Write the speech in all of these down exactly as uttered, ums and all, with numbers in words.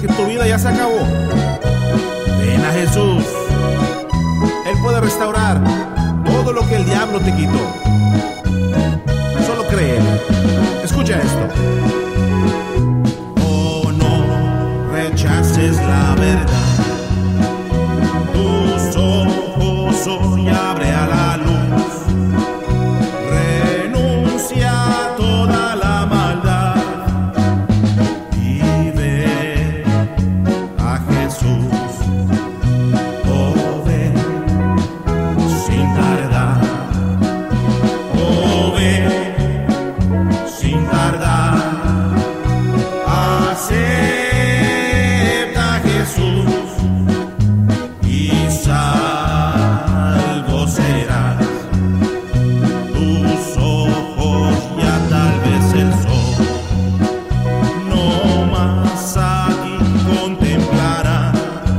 que tu vida ya se acabó, ven a Jesús. Él puede restaurar todo lo que el diablo te quitó. Solo cree. Escucha esto. Oh, no rechaces la verdad. Tus ojos hoy abre a la luz. Renuncia a toda la maldad y ve a Jesús. Oh, ven sin tardar. Oh, ven sin tardar. Acepta a Jesús y salvo serás. Tus ojos ya tal vez el sol no más aquí contemplarán.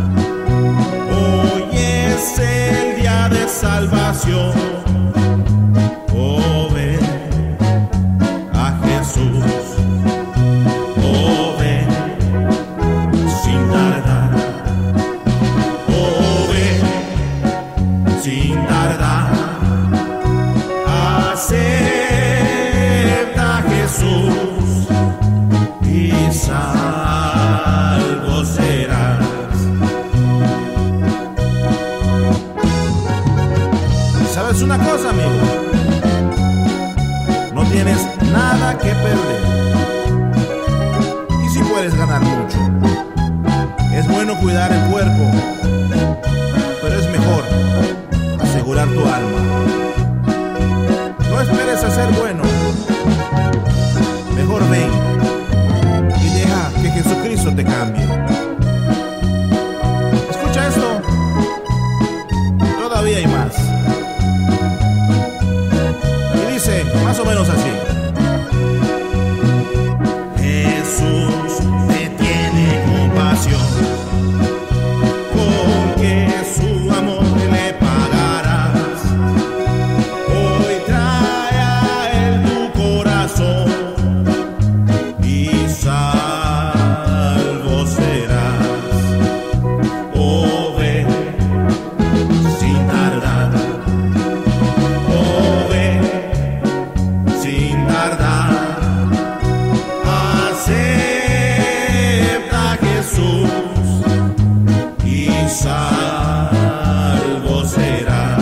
Hoy es el día de salvación. Oh, ven a Jesús. Oh, ven sin tardar. Oh, ven sin tardar. Acepta a Jesús y salvo serás. ¿Sabes una cosa, amigo? No tienes nada que perder. Y si puedes ganar mucho. Es bueno cuidar el cuerpo, pero es mejor asegurar tu alma. No esperes a ser bueno. Mejor ven y deja que Jesucristo te cambie. Escucha esto. Todavía hay más. Y dice más o menos así. Jesús te tiene compasión, porque su amor le pagarás. Hoy trae a él tu corazón y salvo serás. Oh, ven sin tardar. Oh, ven sin tardar. Acepta a Jesús y salvo será.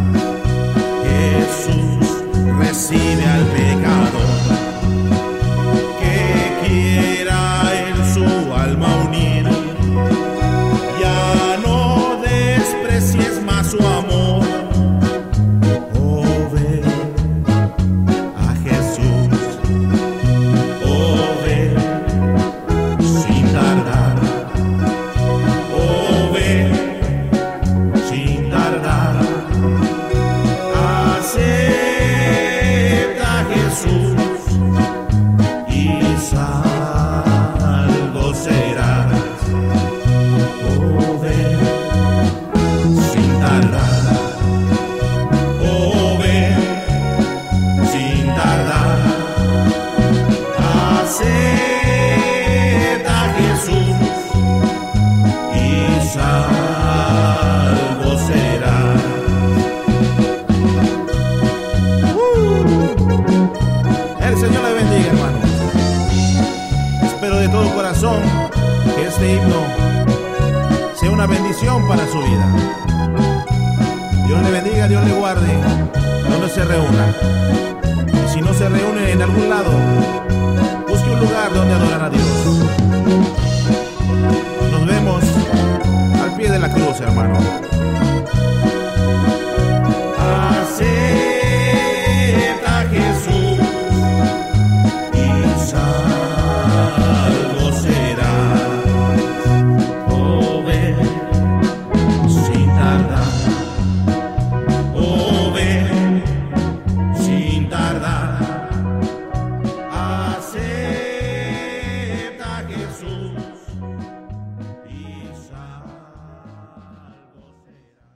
Jesús recibe al pecador que quiera en su alma unir. Ya no desprecies más su amor. Oh, ven a Jesús. Oh, ven sin tardar. Oh, ven sin tardar. Acepta a Jesús y salvo serás. Oh, ven sin tardar. Oh, ven sin tardar. Acepta a Jesús y salvo serás. El Señor le bendiga, hermanos. Espero de todo corazón que este himno sea una bendición para su vida. Dios le bendiga, Dios le guarde donde se reúna. Y si no se reúne en algún lado, busque un lugar donde adorar a Dios. Nos vemos al pie de la cruz, hermano. Acepta a Jesús y salvo serás. Oh, ven sin tardar. Oh, ven sin tardar. Acepta a Jesús y salvo serás.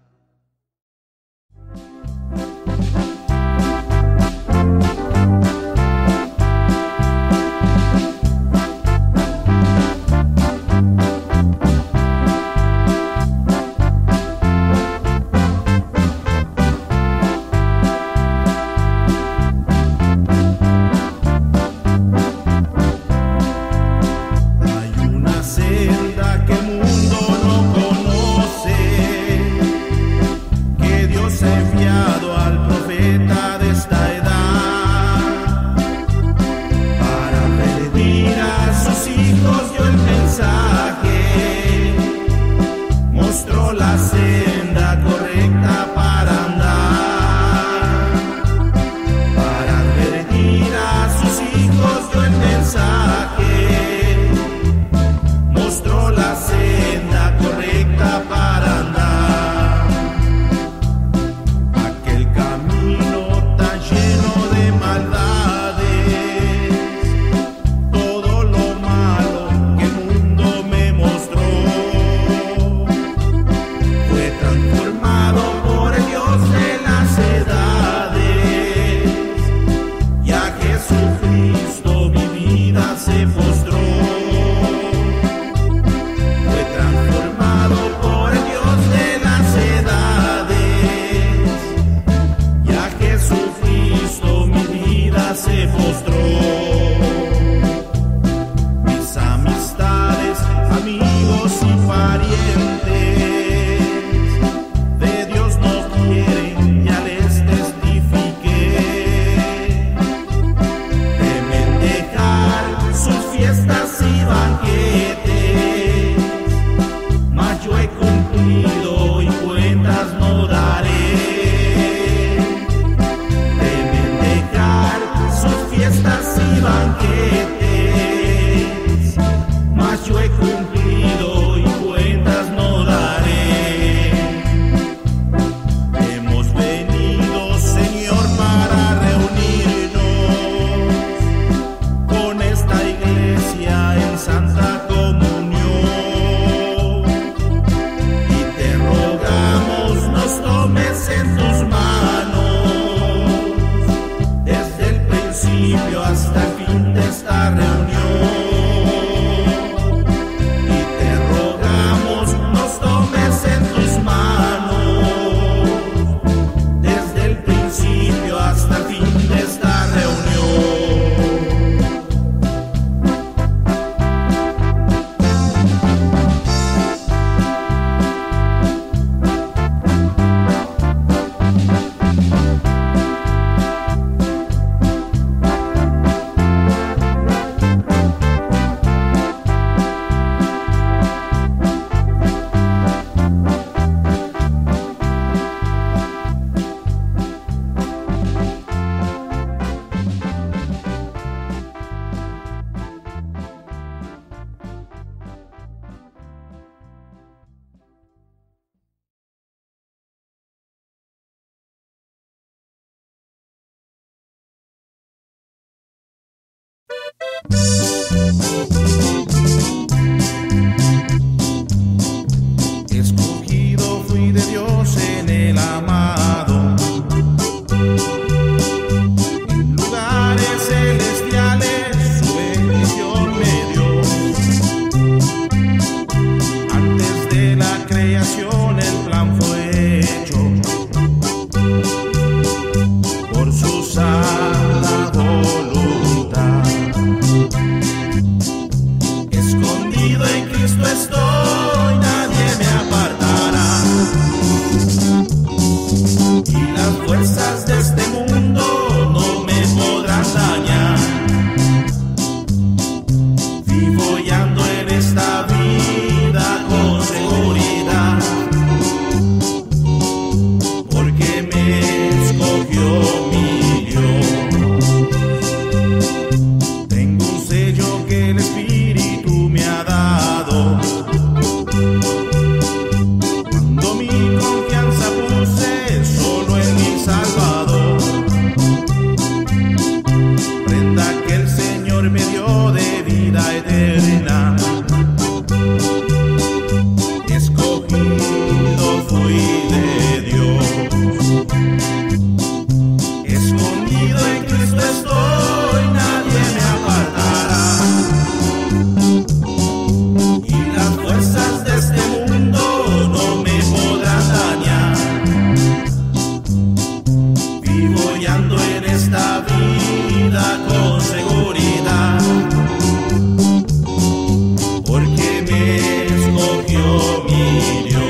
las fuerzas de este mundo no me podrán dañar. Vivo y ando en esta vida con seguridad, porque me escogió mi Dios. Tengo un sello que el Espíritu me ha dado. Cuando mi confianza puse solo en mi Salvador, prenda que el Señor me dio de vida eterna. Escogido fui de Dios, escondido en Cristo estoy, nadie me apartará. Y las fuerzas de este mundo no me podrán dañar. Vivo y ando en esta vida con seguridad, porque me escogió mi Dios.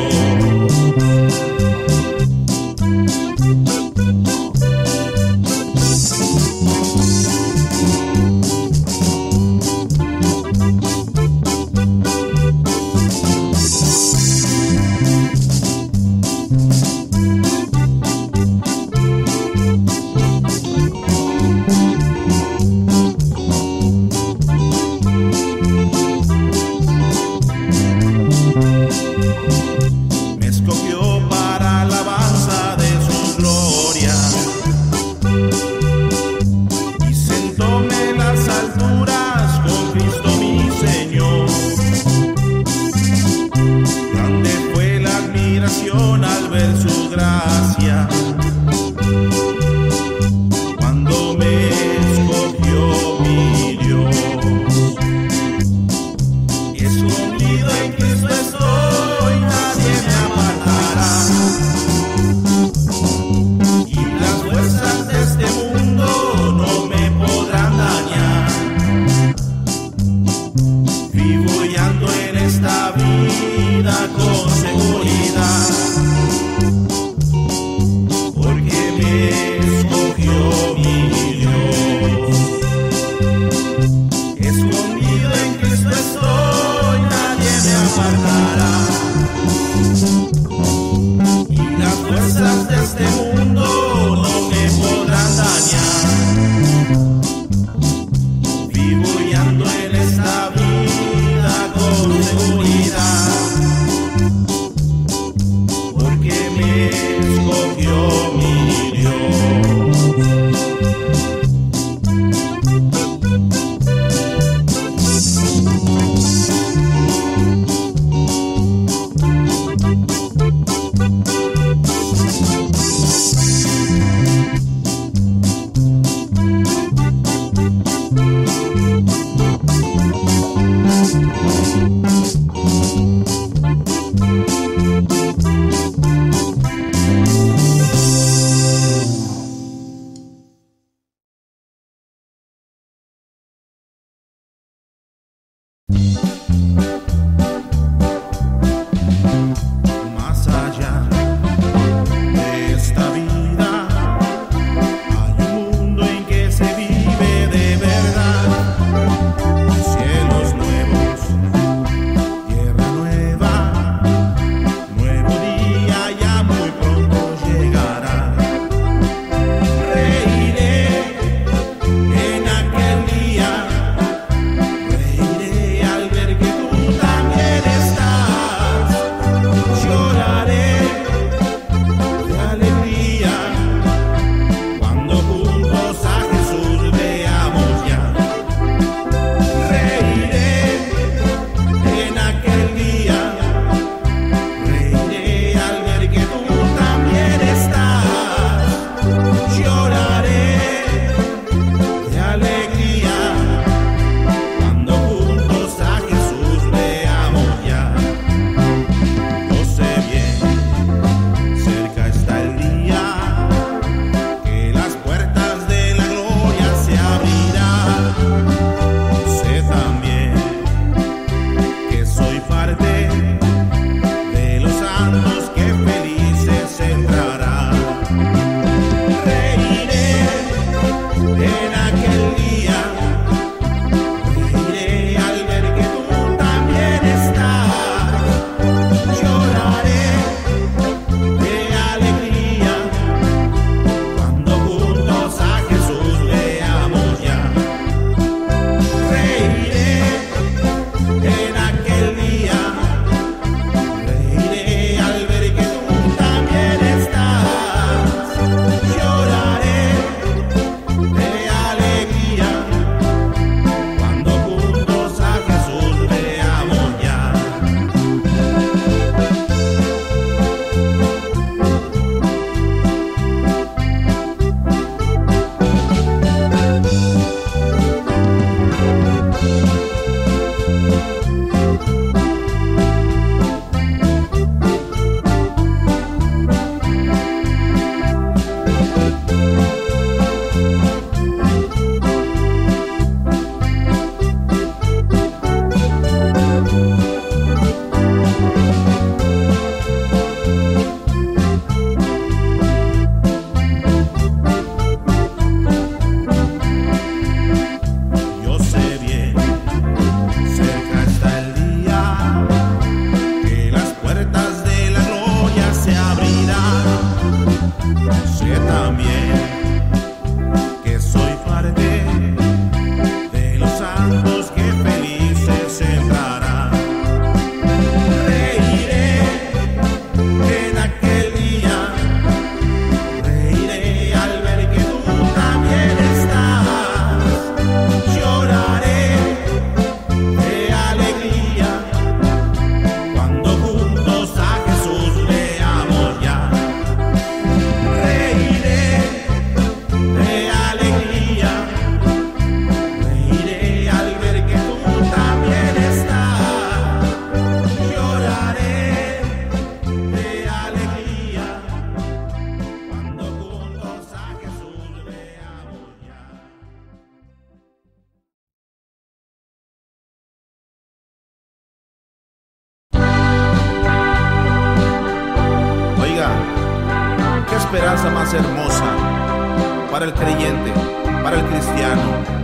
esperanza más hermosa para el creyente, para el cristiano,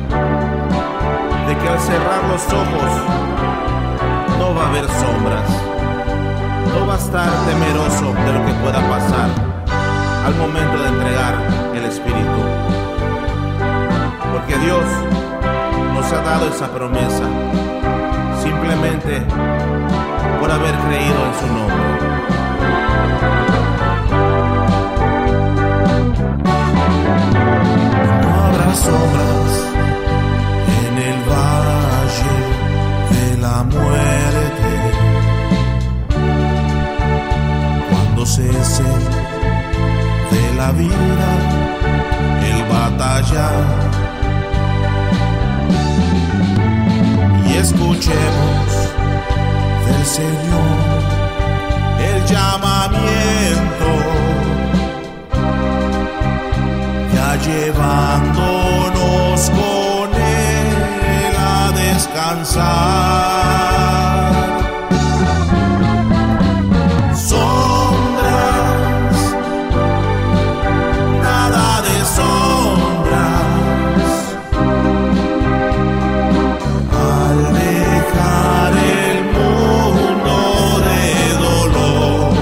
de que al cerrar los ojos no va a haber sombras, no va a estar temeroso de lo que pueda pasar al momento de entregar el Espíritu, porque Dios nos ha dado esa promesa simplemente por haber creído en su nombre. No habrá sombras en el valle de la muerte, cuando cese de la vida el batallar, y escuchemos del Señor el llamamiento, ya llevándonos con Él a descansar. Sombras, nada de sombras, al dejar el mundo de dolor.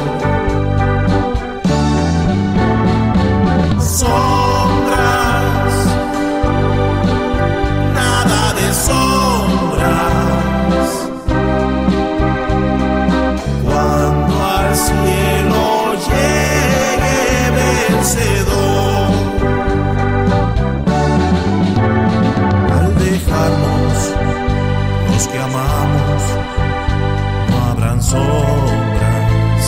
Sombras, nada de sombras, cuando al cielo llegue vencedor, al dejarnos los que amamos, no habrán sombras,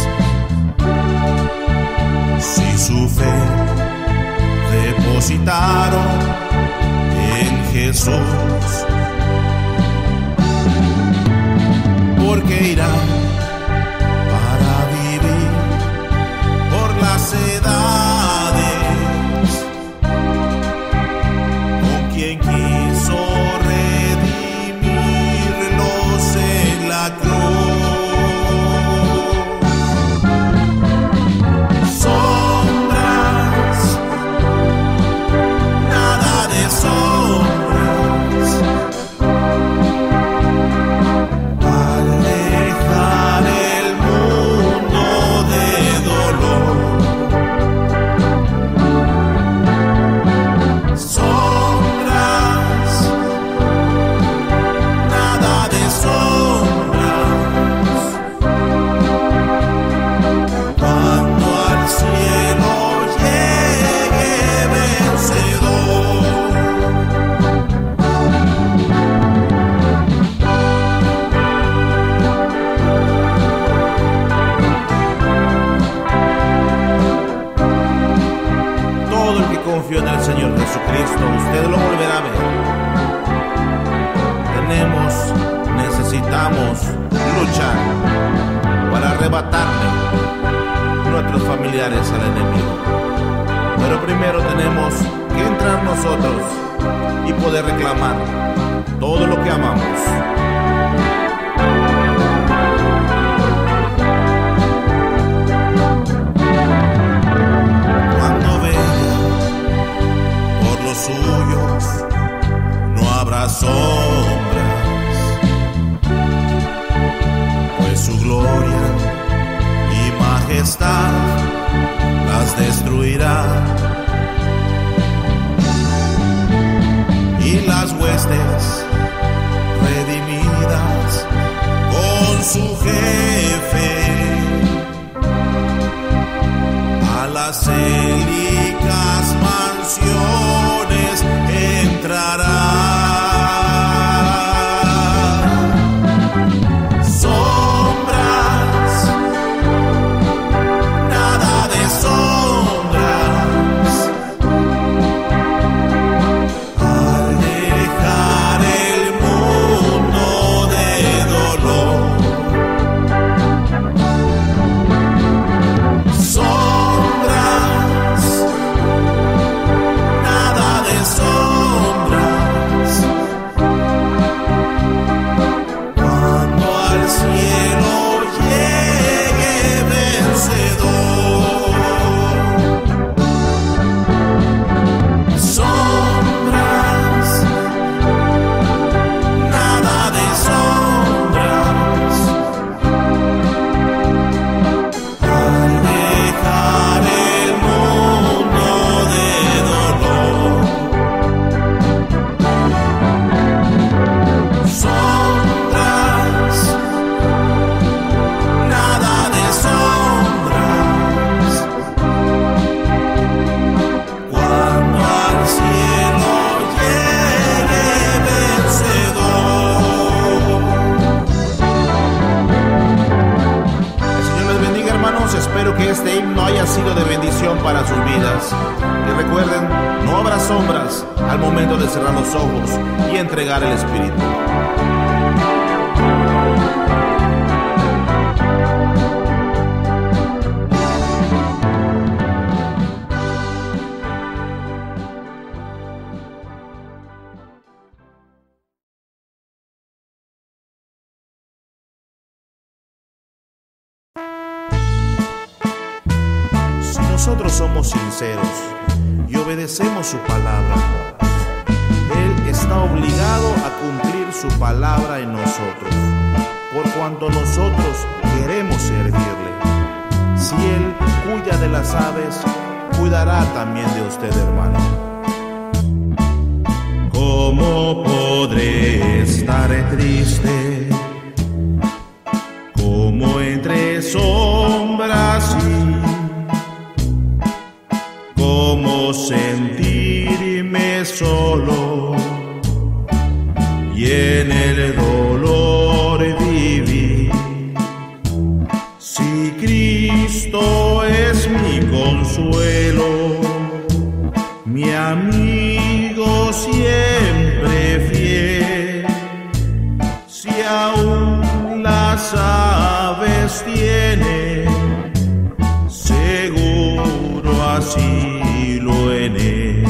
si su fe depositaron en Jesús, porque irán para vivir por las edades con quien quiso redimirlos en la cruz. Sombras, nada de sombras, al dejar el mundo de dolor. Sombras, nada de sombras, cuando al cielo llegue vencedor. Todo el que confió en el Señor Jesucristo, usted lo volverá a ver. Tenemos, necesitamos luchar para arrebatarle nuestros familiares al enemigo. Pero primero tenemos que entrar nosotros y poder reclamar todo lo que amamos. Cuando venga por los suyos, no habrá sombras, pues su gloria y majestad las destruirá, y las huestes redimidas con su jefe a las célicas mansiones entrará. Sombras, nada de sombras, al dejar el mundo de dolor. Sombras, sombras al momento de cerrar los ojos y entregar el espíritu. Nosotros somos sinceros y obedecemos su palabra. Él está obligado a cumplir su palabra en nosotros, por cuanto nosotros queremos servirle. Si Él cuida de las aves, cuidará también de usted, hermano. ¿Cómo podré estar triste? Como entre sombras y cómo sentirme solo y en el dolor vivir. Si Cristo es mi consuelo, mi amigo siempre fiel, si aún las aves tienen seguro asilo en él,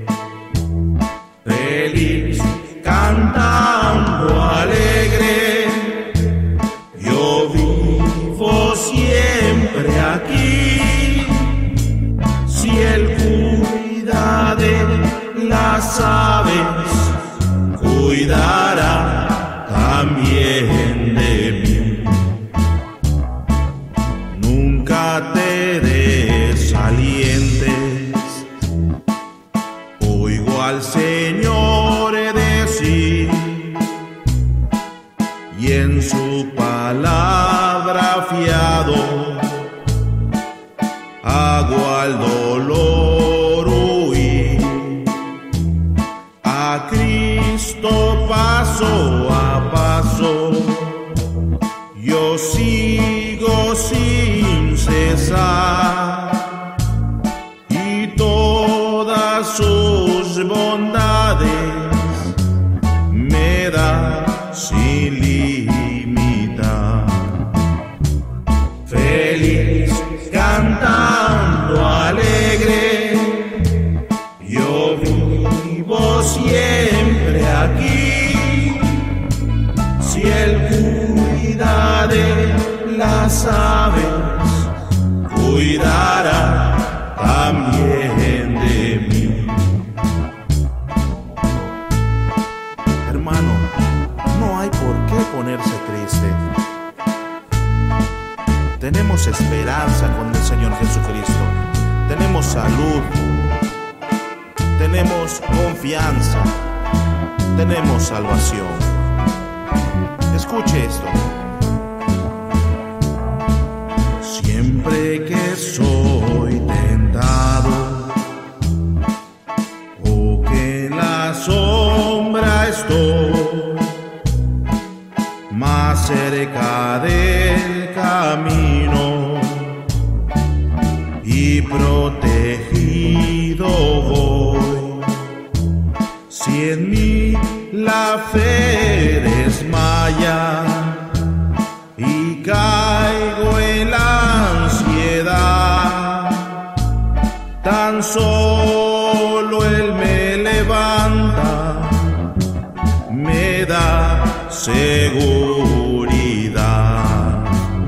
feliz cantando alegre, yo vivo siempre aquí. Si él cuida de las aves, cuidará también de mí. Nunca te desalientes, oigo al Señor decir, y en su palabra fiado hago al dolor huir. A Cristo paso a paso yo sigo sin cesar, y todas sus bondades me da sin limitar. Feliz cantando alegre, yo vivo siempre aquí. Si él cuida de las aves, cuidará también de mí. Hermano, no hay por qué ponerse triste. Tenemos esperanza con el Señor Jesucristo. Tenemos salud. Tenemos confianza. Tenemos salvación. Escuche esto. Siempre que soy tentado o que en la sombra estoy, más cerca del camino y protegido voy. Si en mí la fe desmaya y caigo en la ansiedad, tan solo Él me levanta, me da seguridad.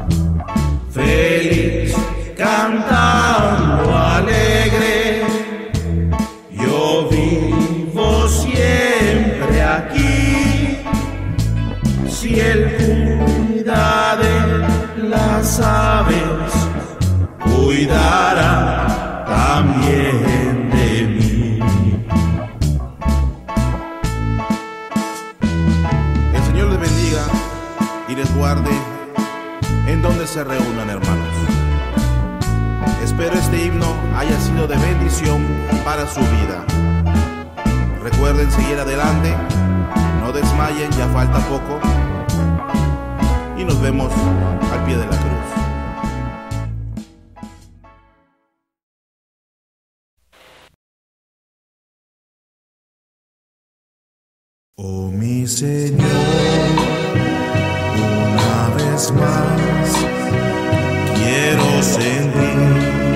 Feliz cantando alegre, yo vivo siempre aquí. Si él cuida de las aves, cuidará también de mí. El Señor les bendiga y les guarde en donde se reúnan, hermanos. Espero este himno haya sido de bendición para su vida. Recuerden seguir adelante, no desmayen, ya falta poco, y nos vemos al pie de la cruz. Oh mi Señor, una vez más quiero sentir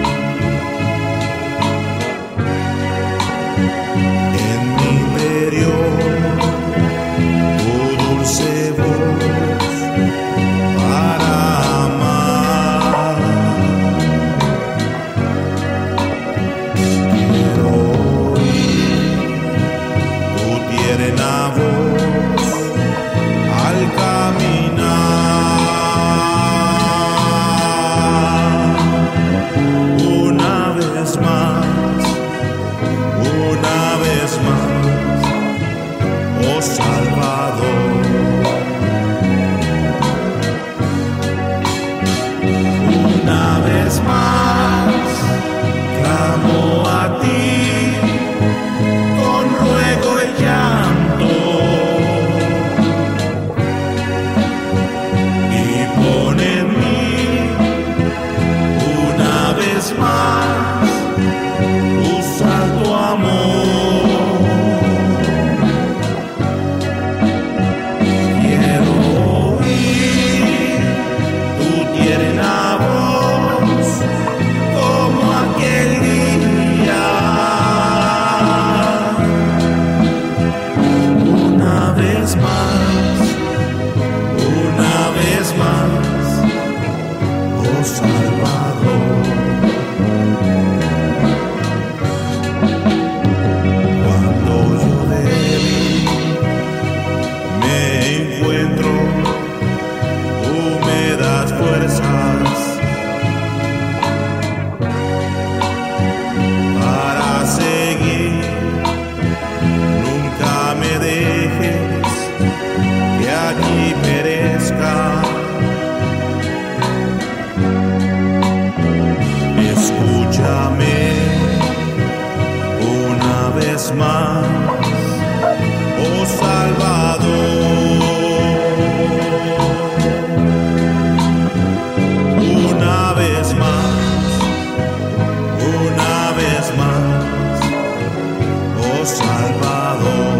en mi interior tu dulce voz para amar. Quiero oír tu tierna voz al caminar. Una vez más, una vez más, oh Salvador. Una vez más, clamo a ti con ruego y llanto, y pon en mí una vez más tu santo amor. Quiero oír tu tierna voz como aquel día. Una vez más, una vez más, oh Salvador. Cuando yo débil me encuentro, tú me das fuerzas para seguir. Nunca me dejes que aquí perezca. Escúchame una vez más, oh Salvador. Una vez más, una vez más, oh Salvador.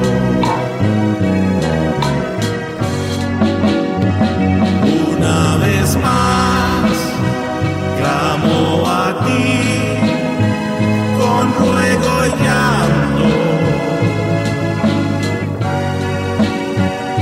Una vez más, clamo a ti con ruego y llanto,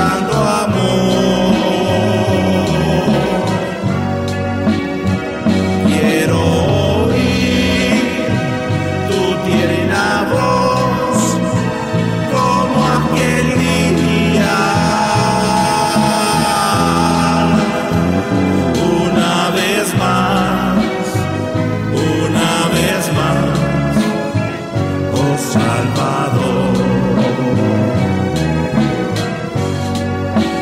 dando amor. Quiero oír tu tierna voz como aquel día. Una vez más, una vez más, oh Salvador.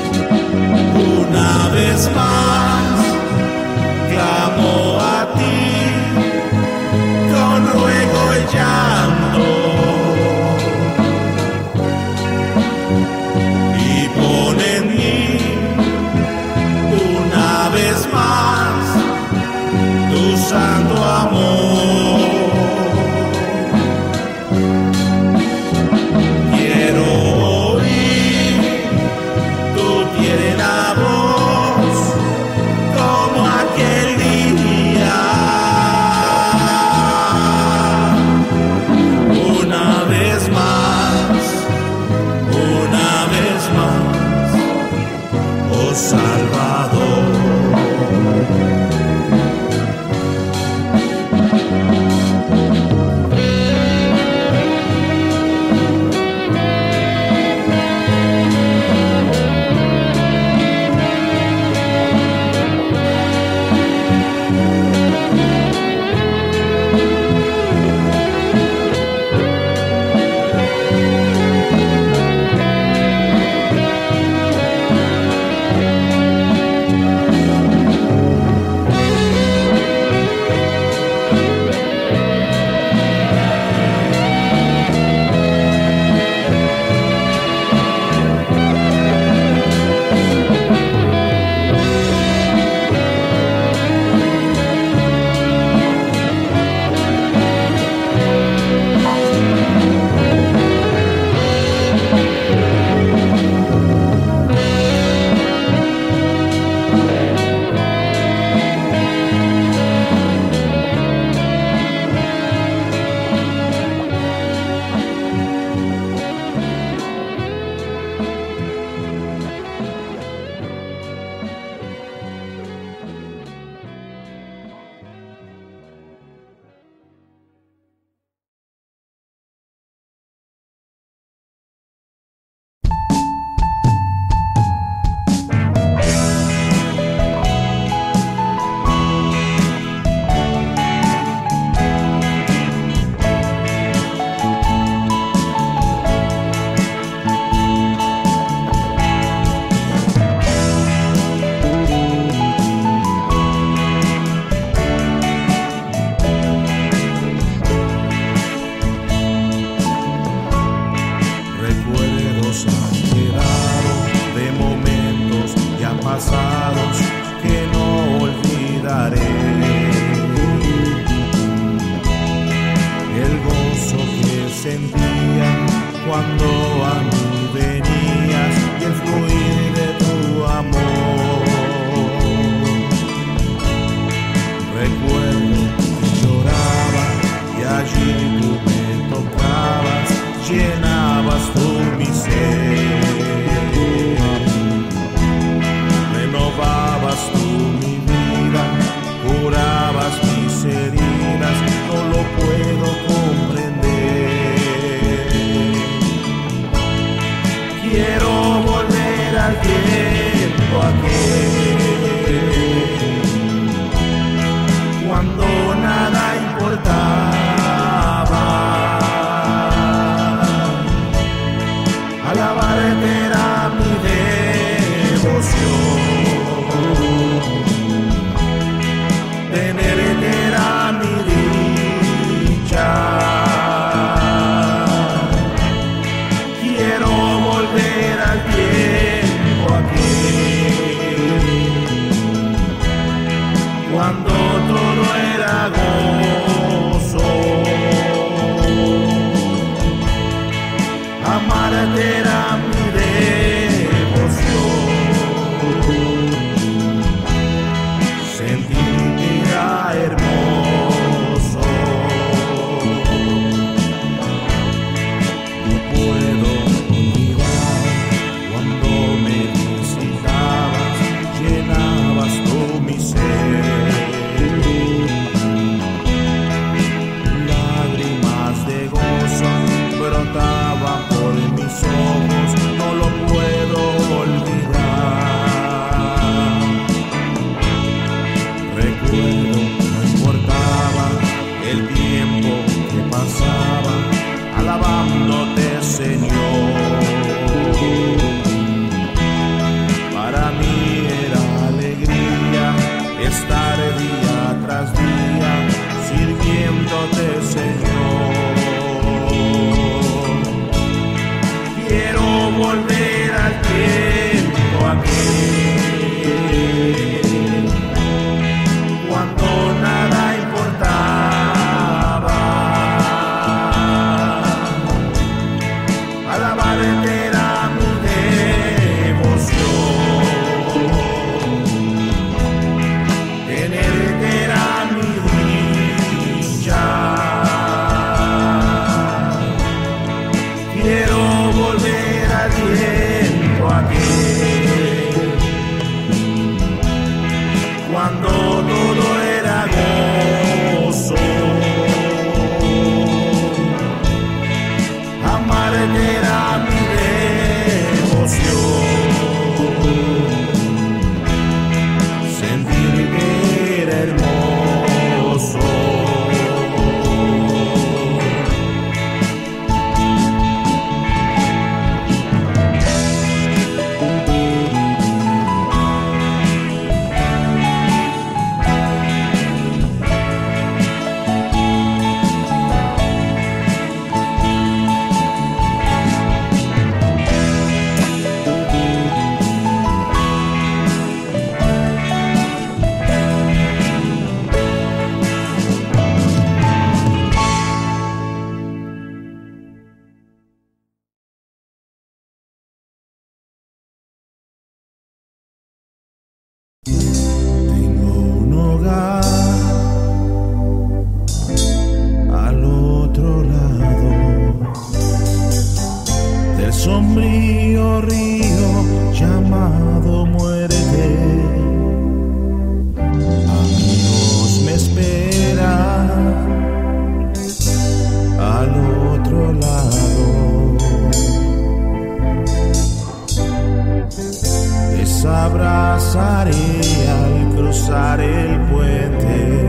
abrazaré al cruzar el puente.